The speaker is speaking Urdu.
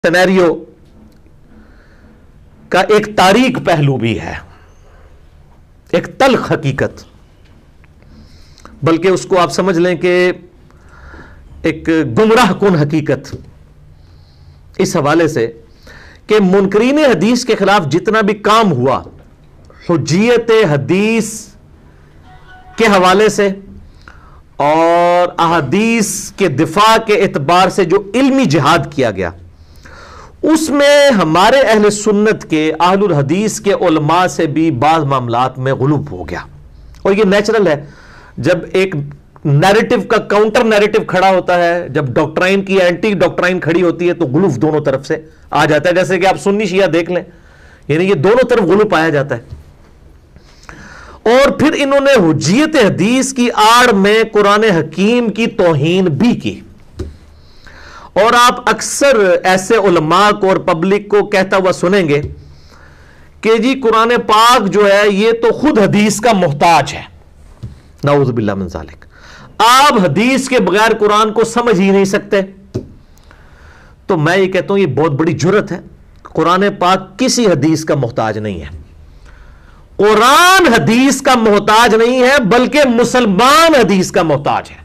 سینیریو کا ایک تاریک پہلو بھی ہے، ایک تلخ حقیقت، بلکہ اس کو آپ سمجھ لیں کہ ایک گمراہ کن حقیقت، اس حوالے سے کہ منکرین حدیث کے خلاف جتنا بھی کام ہوا حجیت حدیث کے حوالے سے اور احادیث کے دفاع کے اعتبار سے جو علمی جہاد کیا گیا، اس میں ہمارے اہل سنت کے اہل الحدیث کے علماء سے بھی بعض معاملات میں غلوب ہو گیا. اور یہ نیچرل ہے، جب ایک نیریٹو کا کاؤنٹر نیریٹو کھڑا ہوتا ہے، جب ڈاکٹرائن کی اینٹی ڈاکٹرائن کھڑی ہوتی ہے تو غلوب دونوں طرف سے آ جاتا ہے. جیسے کہ آپ سنی شیعہ دیکھ لیں، یعنی یہ دونوں طرف غلوب پایا جاتا ہے. اور پھر انہوں نے حجیت حدیث کی آڑ میں قرآن حکیم کی توہین بھی کی. اور آپ اکثر ایسے علماء کو اور پبلک کو کہتا ہوا سنیں گے کہ جی قرآن پاک جو ہے یہ تو خود حدیث کا محتاج ہے. نعوذ باللہ من ذالک، آپ حدیث کے بغیر قرآن کو سمجھ ہی نہیں سکتے. تو میں یہ کہتا ہوں یہ بہت بڑی جرت ہے. قرآن پاک کسی حدیث کا محتاج نہیں ہے. قرآن حدیث کا محتاج نہیں ہے، بلکہ مسلمان حدیث کا محتاج ہے.